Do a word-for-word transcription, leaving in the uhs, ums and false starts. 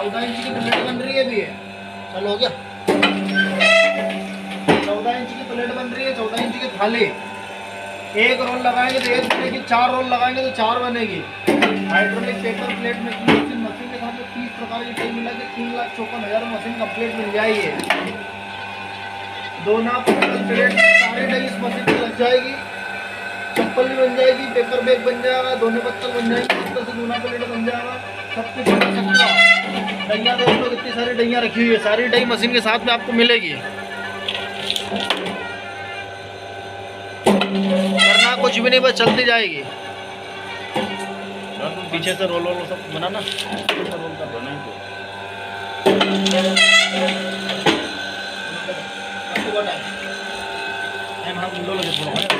चौदह इंच की प्लेट बन रही है अभी। चलो हो गया। चौदह इंच की प्लेट बन रही है, चौदह इंच की थाली। एक रोल लगाएंगे तो एक बनेगी, चार रोल लगाएंगे तो चार बनेगी। Hydraulic paper plate making machine, machine के साथ में तीस प्रकार की टाइम मिला के तीन लाख चौपन हजार मशीन कंप्लीट मिल जाएगी। दो नाप प्लेट सारी डाई इस मशीन में लग जाएगी। चप्पल भी बन जाएगी, पेपर बैग बन जाएगा, दोनों पत्तल बन जाएंगे, पत्तल से दोना प्लेट बन जाएगा, सब कुछ बना सकता। डैया देख लो कितनी सारी डैया रखी हुई है, सारी डाई मशीन के साथ में आपको मिलेगी। करना कुछ भी नहीं, बस चलती जाएगी। पीछे से रोल रोल सब बनाना, रोल कर बना है तो